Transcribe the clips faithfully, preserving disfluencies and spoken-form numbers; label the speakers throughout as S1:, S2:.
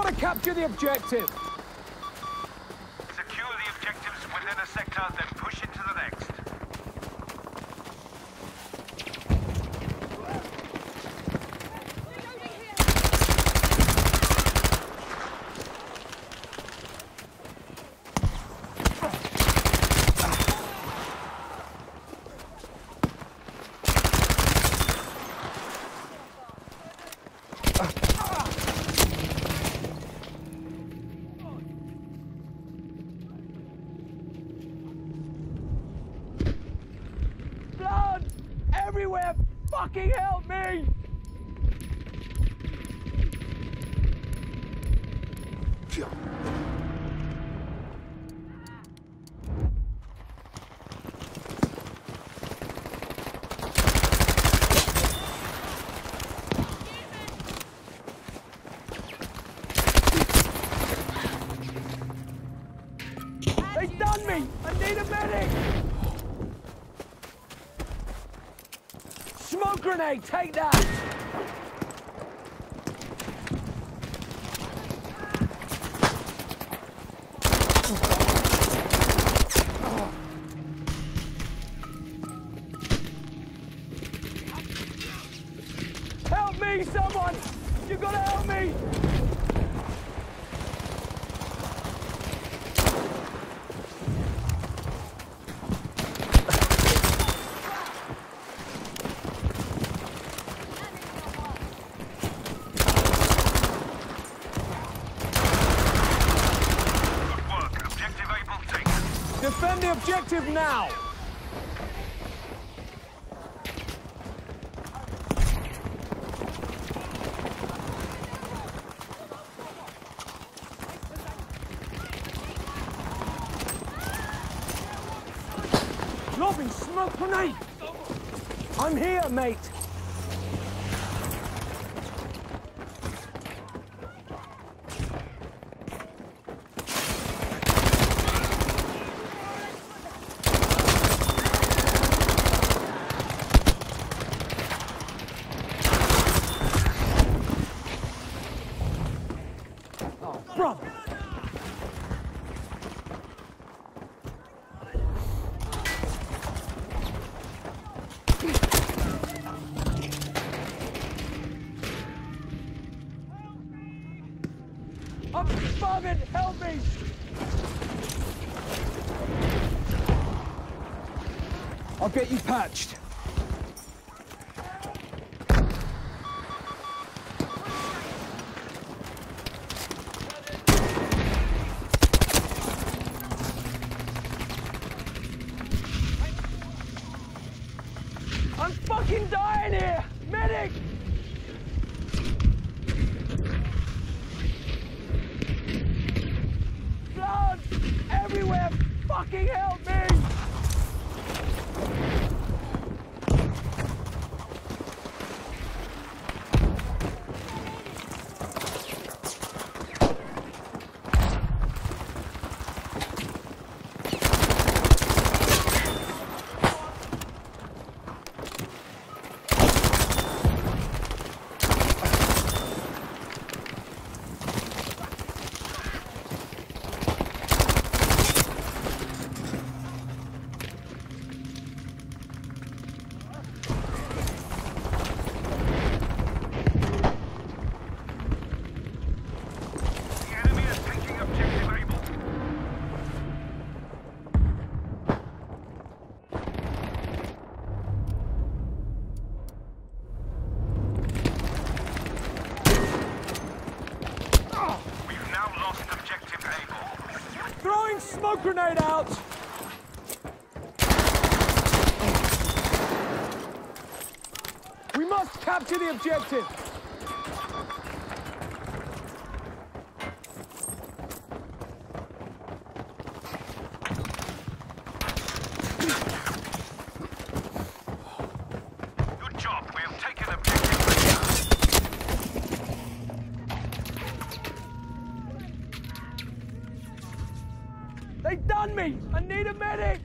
S1: gotta capture the objective.
S2: Secure the objectives within a sector, then push into the next.
S1: Everywhere! Fucking help me! They done me! I need a medic! Smoke grenade, take that! Help me, someone! You gotta help me! Defend the objective now! Lobbing smoke grenade! I'm here, mate! Brother! I'm bugging! Help me! I'll get you patched. I'm fucking dying here! Medic! Blood! Everywhere! Fucking help me! Throwing smoke grenade out! We must capture the objective!
S2: Good job, we have taken objective.
S1: They done me! I need a medic!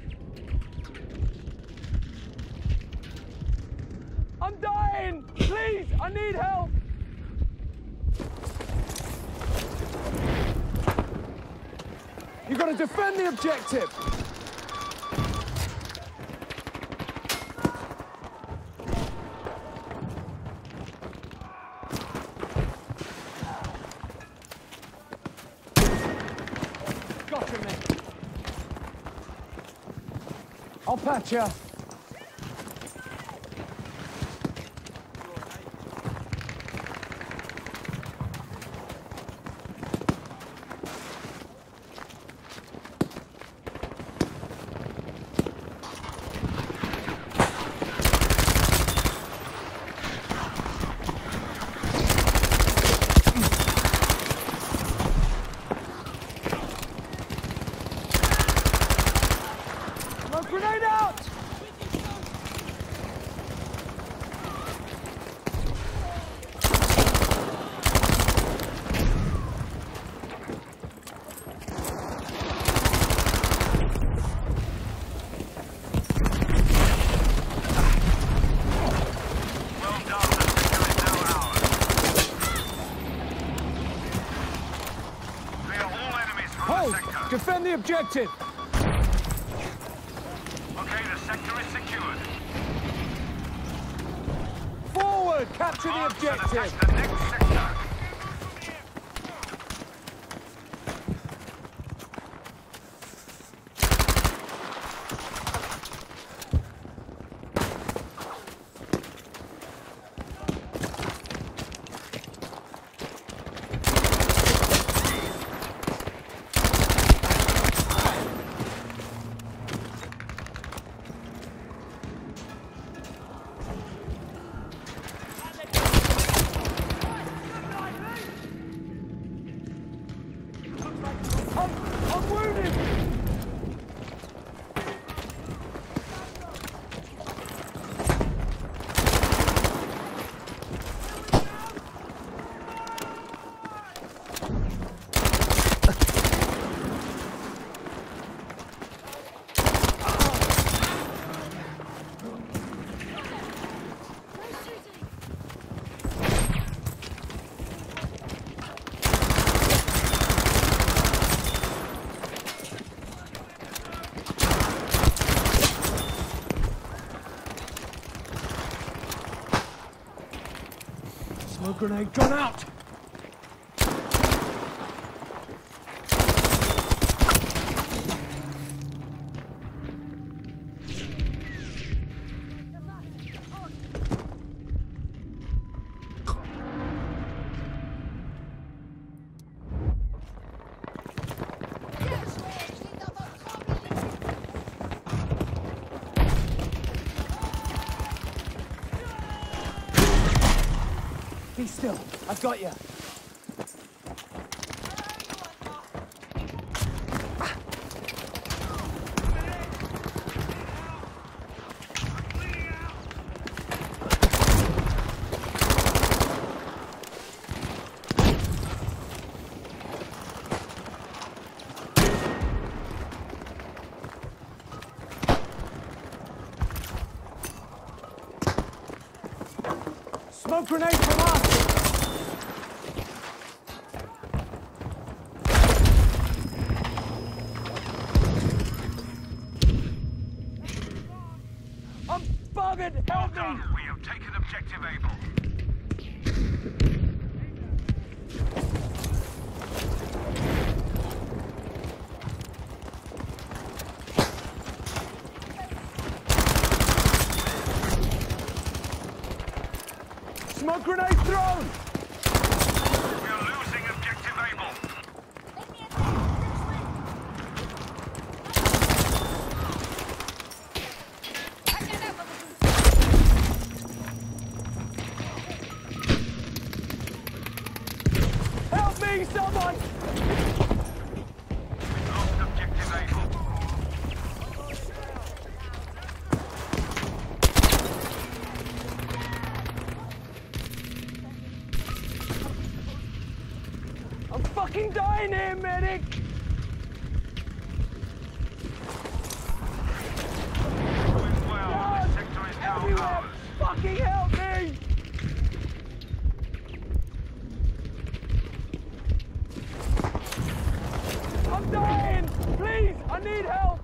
S1: I'm dying! Please! Please, I need help! You gotta defend the objective! Gotcha, man. I'll patch ya. Grenade out!
S2: Well done, the sector is now ours. Clear all enemies from
S1: Hold!
S2: the sector.
S1: Defend the objective!
S2: Okay, the sector is secured.
S1: Forward! Capture the
S2: March and attack
S1: objective!
S2: the next sector.
S1: I'm, I'm wounded! Smoke grenade drawn out! Be still. I've got you. Smoke grenade from us! I'm buggered!
S2: Well
S1: Help me!
S2: done. We have taken objective Able.
S1: Smoke grenade thrown!
S2: We are losing objective Able.
S1: Help me, someone!
S2: We've lost objective Able.
S1: I'm fucking dying here, medic!
S2: Doing well. This sector is now
S1: God, everywhere!
S2: ours.
S1: Fucking help me!
S2: We've lost objective Able.
S1: Fucking help me!
S2: We've lost objective Able.
S1: Fucking help me! need help!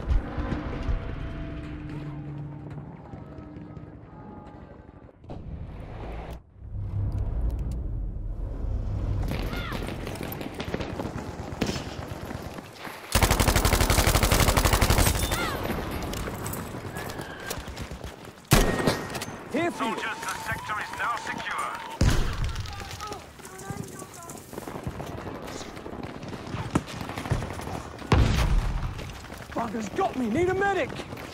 S1: Here for you.
S2: Soldiers, the sector is now secure.
S1: Bugger's got me. Need a medic.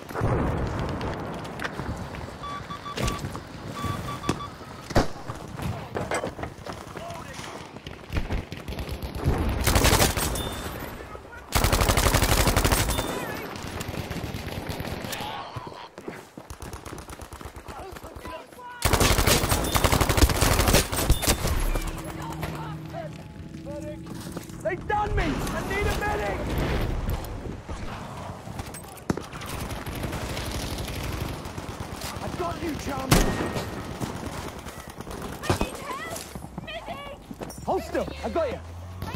S1: They done me! I need a medic! I got you, chum!
S3: I need help! Medic!
S1: Hold still, I got you.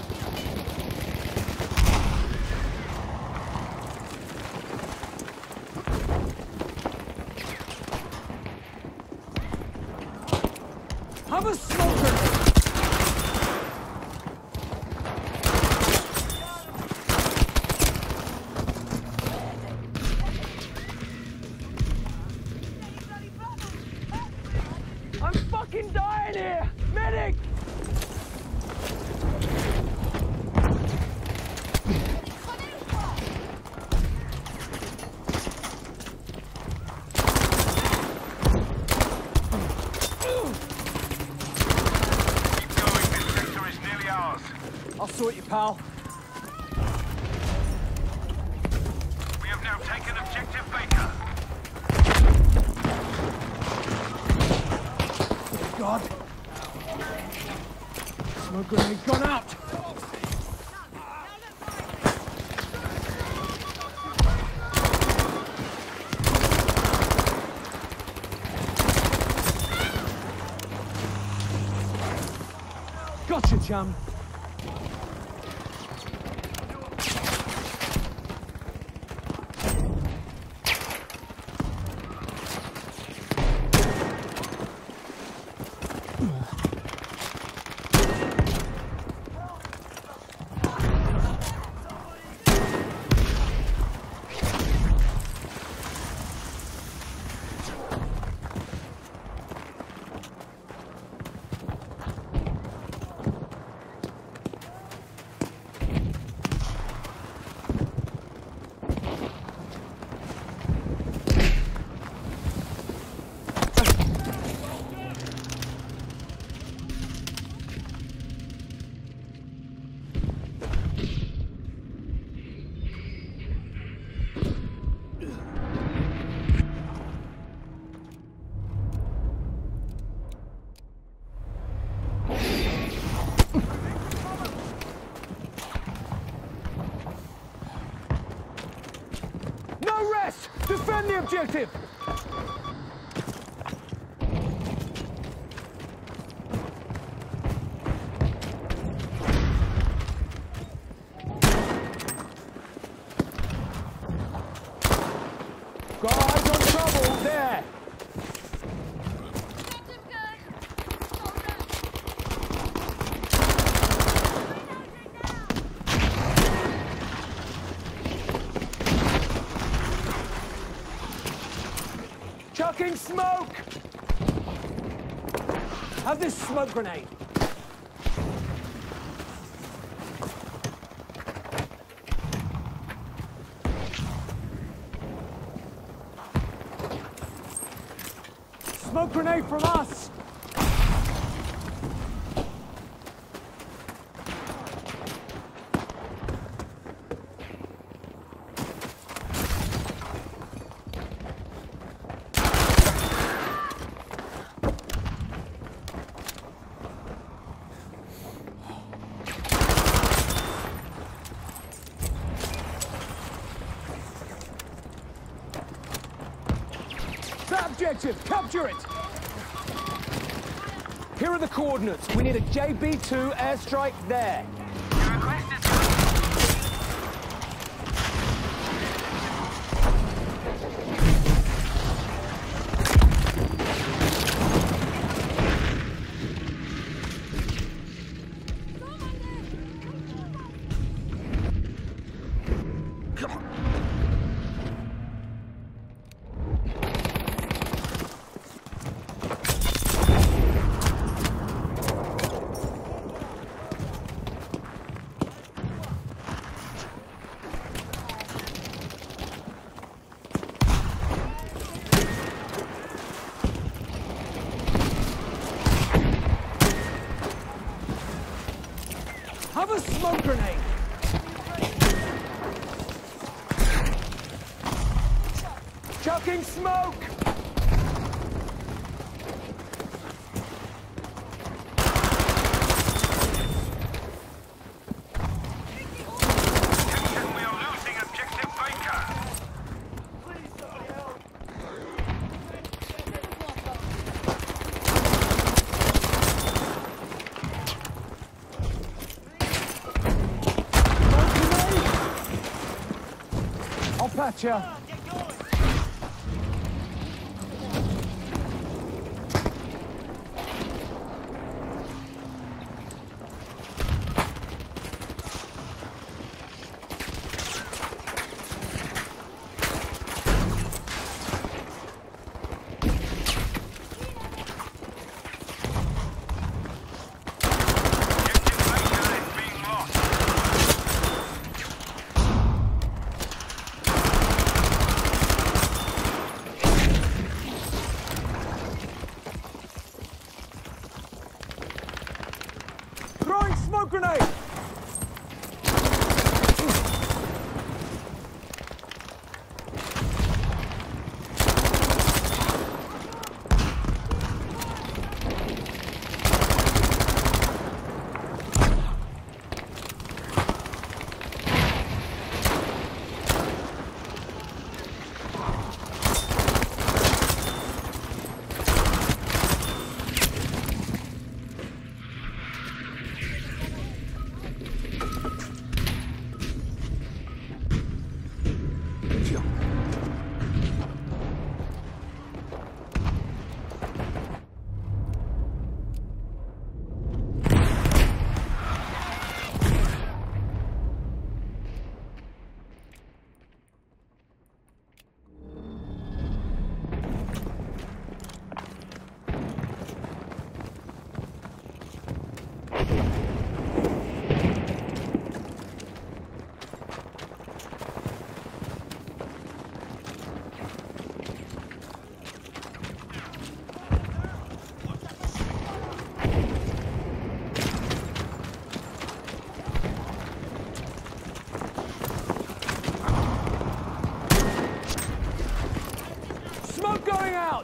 S1: Have a smoker! I'm fucking dying here! Medic!
S2: Keep going, this sector is nearly ours.
S1: I'll sort you, pal.
S2: We have now taken objective Baker.
S1: God. Smoke grenade gone out. Gotcha, chum. No rest! Defend the objective! Got eyes on trouble there! Chucking smoke! Have this smoke grenade. Smoke grenade from us! That objective! Capture it! Here are the coordinates. We need a J B two airstrike there.
S2: Your request is
S1: Have a smoke grenade! Chucking smoke!
S2: Attention, we are losing objective Baker.
S1: I'll patch ya. Throwing smoke grenade! Smoke going out!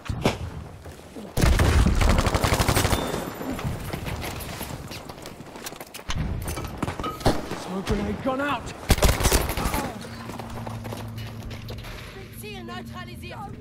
S1: Smoke grenade gone out!
S3: Ziel neutralisiert.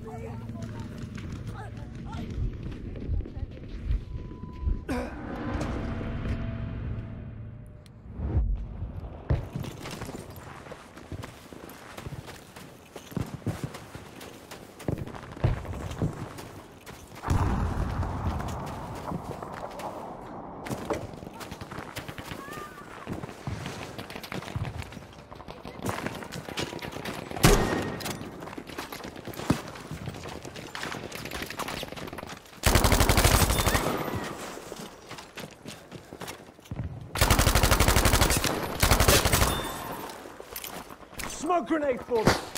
S1: Smoke grenade for me!